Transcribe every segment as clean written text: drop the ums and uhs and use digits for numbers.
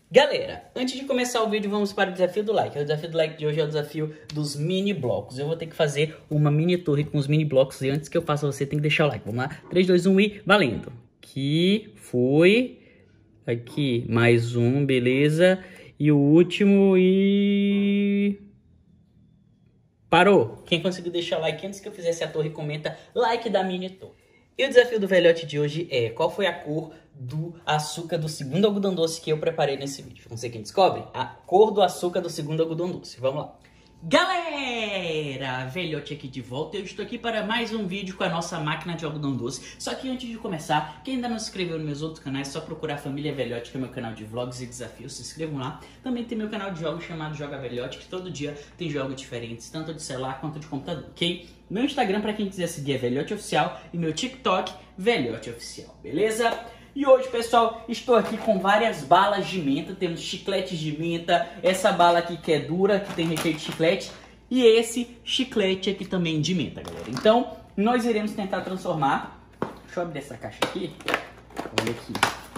Galera, antes de começar o vídeo, vamos para o desafio do like. O desafio do like de hoje é o desafio dos mini blocos. Eu vou ter que fazer uma mini torre com os mini blocos e antes que eu faça, você tem que deixar o like. Vamos lá? 3, 2, 1 e valendo. Aqui foi. Aqui, mais um, beleza. E o último e... Parou. Quem conseguiu deixar o like antes que eu fizesse a torre, comenta like da mini torre. E o desafio do velhote de hoje é: qual foi a cor do açúcar do segundo algodão doce que eu preparei nesse vídeo? Vamos ver quem descobre? A cor do açúcar do segundo algodão doce. Vamos lá. Galera, velhote aqui de volta. Eu estou aqui para mais um vídeo com a nossa máquina de algodão doce. Só que antes de começar, quem ainda não se inscreveu nos meus outros canais, é só procurar Família Velhote, que é meu canal de vlogs e desafios. Se inscrevam lá. Também tem meu canal de jogos chamado Joga Velhote, que todo dia tem jogos diferentes, tanto de celular quanto de computador, ok? Meu Instagram, para quem quiser seguir, é Velhote Oficial, e meu TikTok, Velhote Oficial, beleza? E hoje, pessoal, estou aqui com várias balas de menta. Temos chicletes de menta, essa bala aqui que é dura, que tem recheio de chiclete, e esse chiclete aqui também de menta, galera. Então, nós iremos tentar transformar... Deixa eu abrir essa caixa aqui. Olha aqui.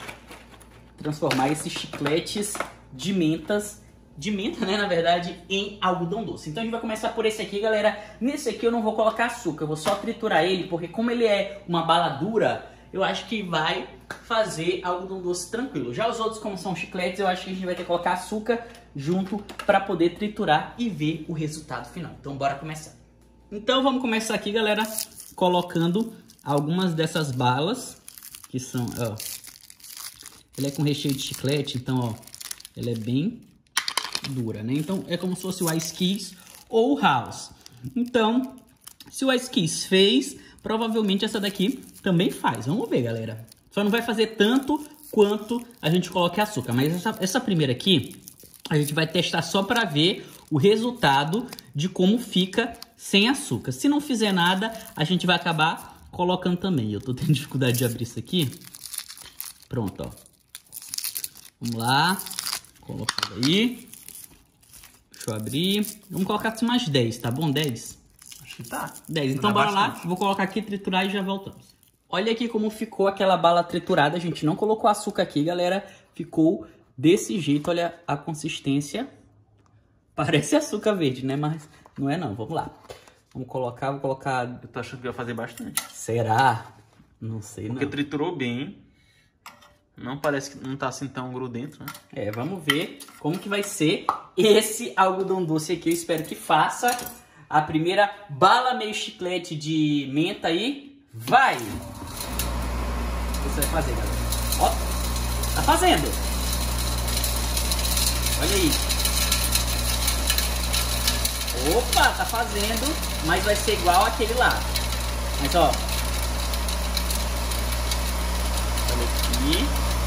Transformar esses chicletes de mentas... de menta, né, na verdade, em algodão doce. Então a gente vai começar por esse aqui, galera. Nesse aqui eu não vou colocar açúcar, eu vou só triturar ele, porque como ele é uma bala dura, eu acho que vai fazer algodão doce tranquilo. Já os outros, como são chicletes, eu acho que a gente vai ter que colocar açúcar junto para poder triturar e ver o resultado final. Então bora começar. Então vamos começar aqui, galera, colocando algumas dessas balas, que são, ó, ele é com recheio de chiclete, então, ó, ele é bem dura, né? Então é como se fosse o Ice Kiss ou o House. Então, se o Ice Kiss fez, provavelmente essa daqui também faz. Vamos ver, galera. Só não vai fazer tanto quanto a gente coloca açúcar. Mas essa primeira aqui, a gente vai testar só para ver o resultado de como fica sem açúcar. Se não fizer nada, a gente vai acabar colocando também. Eu tô tendo dificuldade de abrir isso aqui. Pronto, ó. Vamos lá. Colocar aí. Deixa eu abrir. Vamos colocar mais 10, tá bom? 10? Acho que tá. 10. Então bora lá. Vou colocar aqui, triturar e já voltamos. Olha aqui como ficou aquela bala triturada. A gente não colocou açúcar aqui, galera. Ficou desse jeito. Olha a consistência. Parece açúcar verde, né? Mas não é não. Vamos lá. Vamos colocar. Vou colocar... Eu tô achando que vai fazer bastante. Será? Não sei, Porque não. triturou bem. Não parece que não tá assim tão grudento, né? É, vamos ver como que vai ser esse algodão doce aqui. Eu espero que faça a primeira bala meio chiclete de menta aí. Vai! Você vai fazer, galera. Ó, tá fazendo. Olha aí. Opa, tá fazendo, mas vai ser igual aquele lá. Mas ó, olha aqui.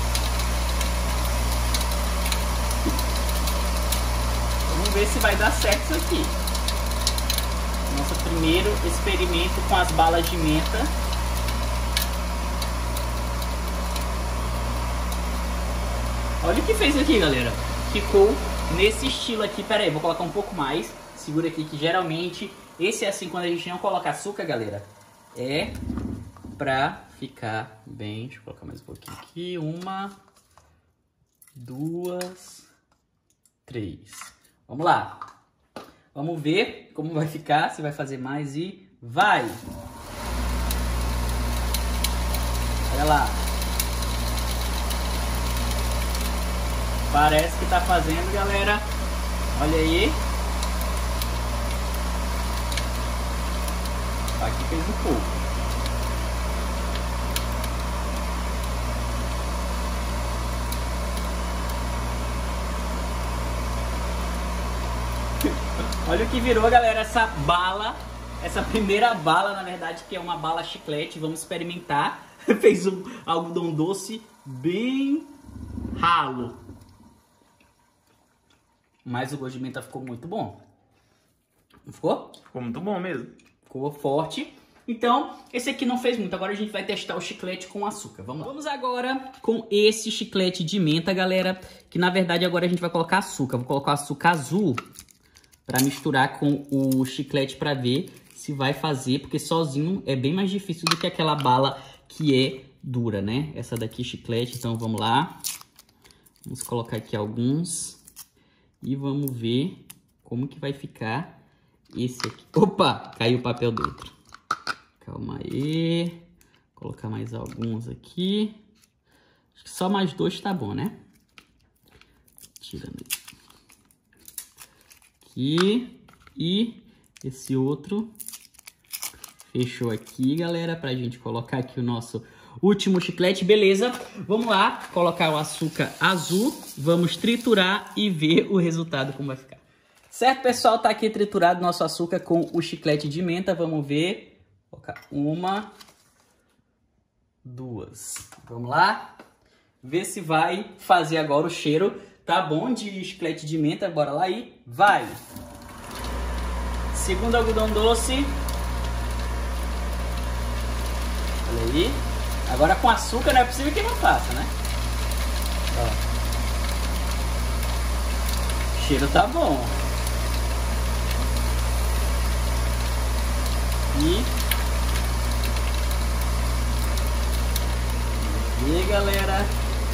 Vamos ver se vai dar certo isso aqui. Nosso primeiro experimento com as balas de menta. Olha o que fez aqui, galera. Ficou nesse estilo aqui. Pera aí, vou colocar um pouco mais. Segura aqui que geralmente esse é assim quando a gente não coloca açúcar, galera. É pra ficar bem. Deixa eu colocar mais um pouquinho aqui. 1, 2, 3. Vamos lá. Vamos ver como vai ficar, se vai fazer mais e vai! Olha lá. Parece que tá fazendo, galera. Olha aí. Aqui fez um pouco. Olha o que virou, galera, essa bala. Essa primeira bala, na verdade, que é uma bala chiclete. Vamos experimentar. Fez um algodão doce bem ralo. Mas o gosto de menta ficou muito bom. Não ficou? Ficou muito bom mesmo. Ficou forte. Então, esse aqui não fez muito. Agora a gente vai testar o chiclete com açúcar. Vamos lá. Vamos agora com esse chiclete de menta, galera. Que na verdade agora a gente vai colocar açúcar. Vou colocar açúcar azul para misturar com o chiclete para ver se vai fazer. Porque sozinho é bem mais difícil do que aquela bala que é dura, né? Essa daqui chiclete. Então vamos lá. Vamos colocar aqui alguns e vamos ver como que vai ficar esse aqui. Opa, caiu o papel dentro. Calma aí. Vou colocar mais alguns aqui. Acho que só mais 2 tá bom, né? Tirando aqui. E esse outro fechou aqui, galera, pra gente colocar aqui o nosso último chiclete. Beleza, vamos lá colocar o açúcar azul, vamos triturar e ver o resultado como vai ficar. Certo, pessoal, tá aqui triturado nosso açúcar com o chiclete de menta. Vamos ver. Vou colocar 1, 2. Vamos lá ver se vai fazer agora o cheiro. Tá bom de chiclete de menta, bora lá e vai! Segundo algodão doce. Olha aí. Agora com açúcar não é possível que não faça, né? Ó. O cheiro tá bom. E aí, galera.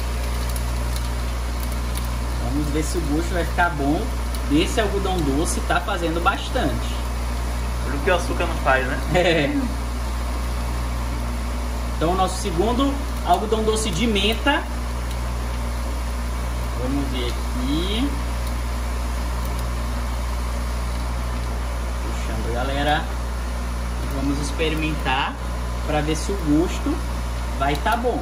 Vamos ver se o gosto vai ficar bom. Desse algodão doce tá fazendo bastante. Olha o que o açúcar não faz, né? É. Então, o nosso segundo algodão doce de menta. Vamos ver aqui. Puxando, galera. Vamos experimentar para ver se o gosto vai estar bom.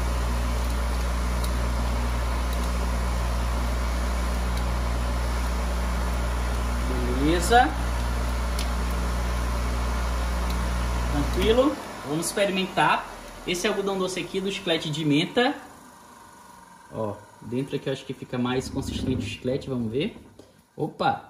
Beleza. Tranquilo. Vamos experimentar esse algodão doce aqui do chiclete de menta. Ó, dentro aqui eu acho que fica mais consistente o chiclete, vamos ver. Opa!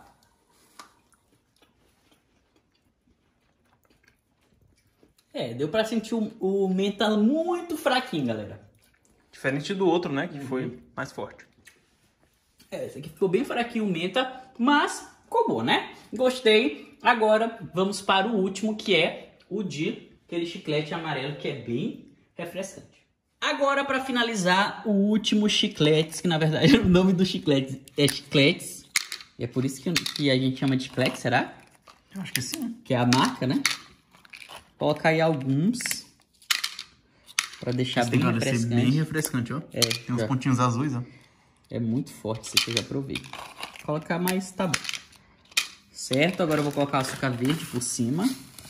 É, deu pra sentir o menta muito fraquinho, galera. Diferente do outro, né? Que foi mais forte. É, esse aqui ficou bem fraquinho o menta, mas ficou bom, né? Gostei. Agora vamos para o último, que é o de aquele chiclete amarelo, que é bem refrescante. Agora, para finalizar, o último chiclete, que na verdade o nome do chiclete é chicletes. E é por isso que a gente chama de chiclete, será? Eu acho que sim. Que é a marca, né? Colocar aí alguns para deixar bem refrescante. Bem refrescante, ó. É, tem uns pontinhos azuis, ó. É muito forte esse aqui, eu já provei. Vou colocar mais, tá bom. Certo, agora eu vou colocar o açúcar verde por cima.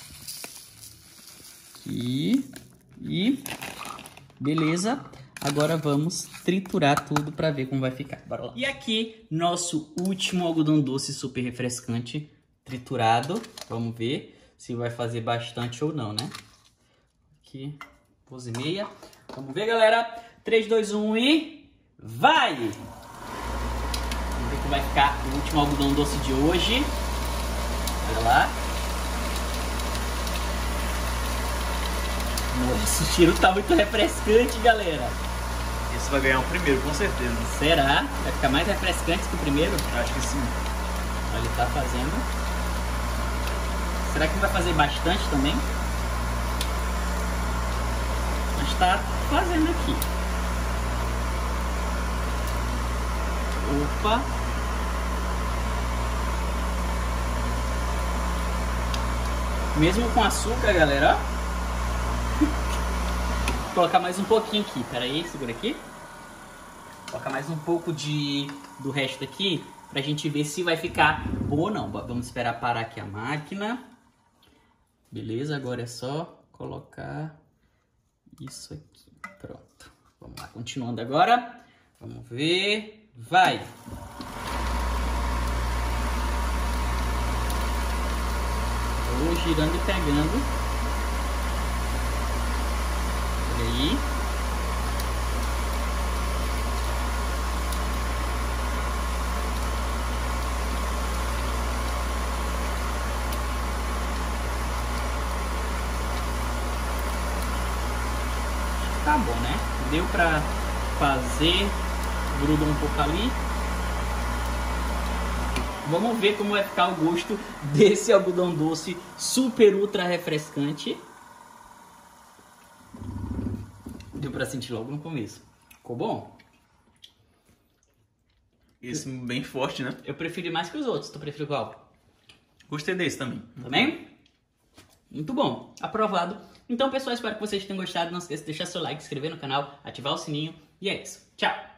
Aqui. E beleza. Agora vamos triturar tudo para ver como vai ficar. Bora lá. E aqui, nosso último algodão doce super refrescante triturado. Vamos ver se vai fazer bastante ou não, né? Aqui, 12,5. Vamos ver, galera. 3, 2, 1 e vai! Vamos ver como vai ficar o último algodão doce de hoje. Olha lá. Nossa, o cheiro tá muito refrescante, galera. Esse vai ganhar o primeiro, com certeza. Será? Vai ficar mais refrescante que o primeiro? Eu acho que sim. Olha, ele tá fazendo. Será que vai fazer bastante também? Mas tá fazendo aqui. Opa! Mesmo com açúcar, galera, ó. Vou colocar mais um pouquinho aqui. Pera aí, segura aqui. Vou colocar mais um pouco do resto aqui pra gente ver se vai ficar bom ou não. Vamos esperar parar aqui a máquina. Beleza, agora é só colocar isso aqui. Pronto. Vamos lá, continuando agora. Vamos ver. Vai! Vou girando e pegando. Olha aí. Tá bom, né? Deu pra fazer. Grudou um pouco ali. Vamos ver como vai ficar o gosto desse algodão doce super ultra refrescante. Deu pra sentir logo no começo. Ficou bom? Esse bem forte, né? Eu preferi mais que os outros. Tu prefere qual? Gostei desse também. Também? Muito bom. Aprovado. Então, pessoal, espero que vocês tenham gostado. Não esqueça de deixar seu like, se inscrever no canal, ativar o sininho. E é isso. Tchau!